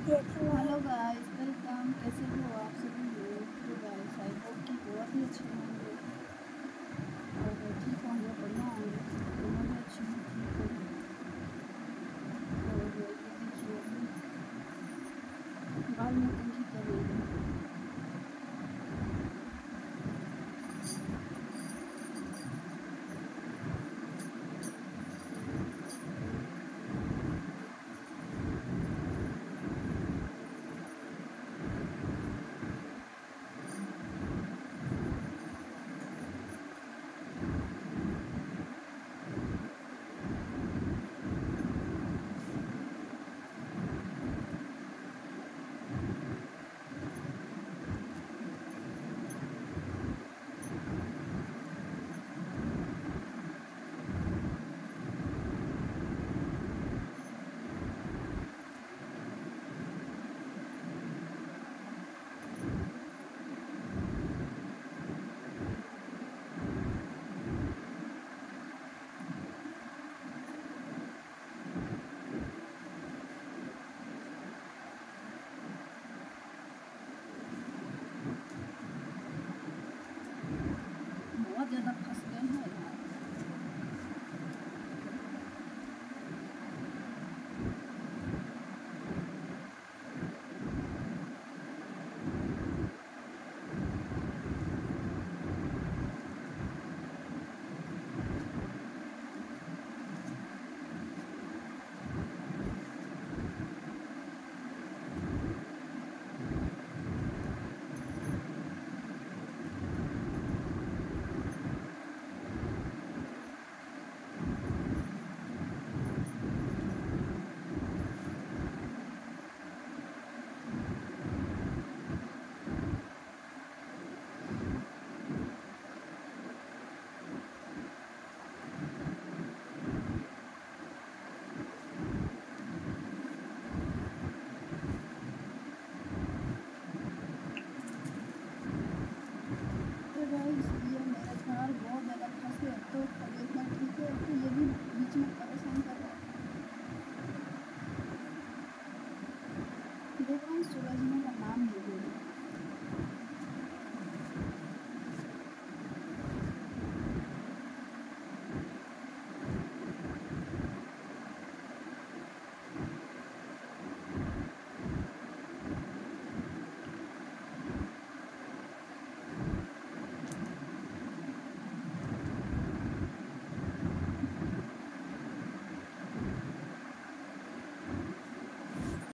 Hello guys, welcome. कैसे हो आप सभी लोग? तो गाइस आई होप कि बहुत ही अच्छे होंगे और ठीक होंगे, बढ़िया होंगे। तो मैं भी अच्छी हूँ, ठीक हूँ। और ये देखिए, अभी बाल में कंघी